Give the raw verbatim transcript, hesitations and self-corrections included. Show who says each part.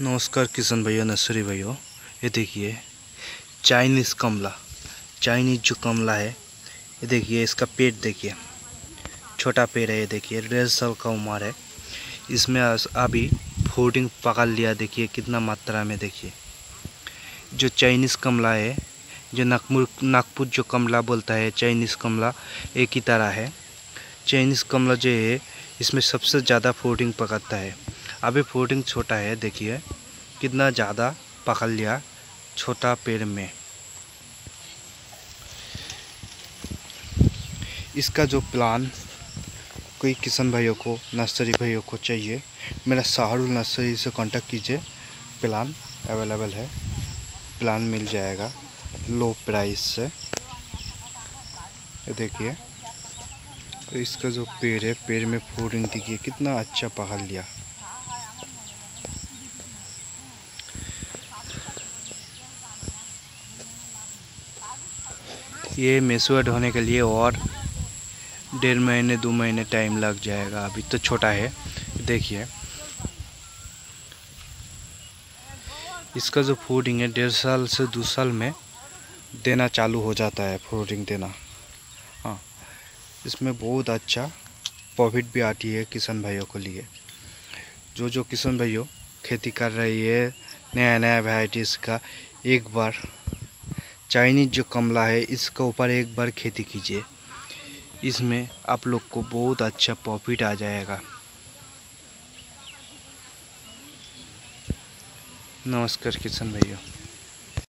Speaker 1: नमस्कार किसान भैया, नर्सरी भैया। ये देखिए चाइनीज़ कमला, चाइनीज़ जो कमला है, ये देखिए इसका पेट देखिए, छोटा पेड़ है। ये देखिए डेढ़ साल का उम्र है। इसमें अभी फ्रूटिंग पकड़ लिया। देखिए कितना मात्रा में। देखिए जो चाइनीज़ कमला है, जो नागपुर नागपुर जो कमला बोलता है, चाइनीज़ कमला एक ही तरह है। चाइनीज़ कमला जो है इसमें सबसे ज़्यादा फ्रूटिंग पकड़ता है। अभी फ्रूटिंग छोटा है, देखिए कितना ज़्यादा पकड़ लिया छोटा पेड़ में। इसका जो प्लान कोई किसान भाइयों को, नर्सरी भाइयों को चाहिए, मेरा शाहरुल नर्सरी से कांटेक्ट कीजिए। प्लान अवेलेबल है, प्लान मिल जाएगा लो प्राइस से। ये देखिए तो इसका जो पेड़ है, पेड़ में फ्रूटिंग देखिए कितना अच्छा पकड़ लिया। ये मैच्योर होने के लिए और डेढ़ महीने दो महीने टाइम लग जाएगा। अभी तो छोटा है। देखिए इसका जो फ्रूटिंग है डेढ़ साल से दो साल में देना चालू हो जाता है, फ्रूटिंग देना। हाँ, इसमें बहुत अच्छा प्रॉफिट भी आती है किसान भाइयों के लिए। जो जो किसान भाइयों खेती कर रही है नया नया वैराइटीज़ का, एक बार चाइनीज़ जो कमला है इसके ऊपर एक बार खेती कीजिए। इसमें आप लोग को बहुत अच्छा प्रॉफिट आ जाएगा। नमस्कार किसान भैया।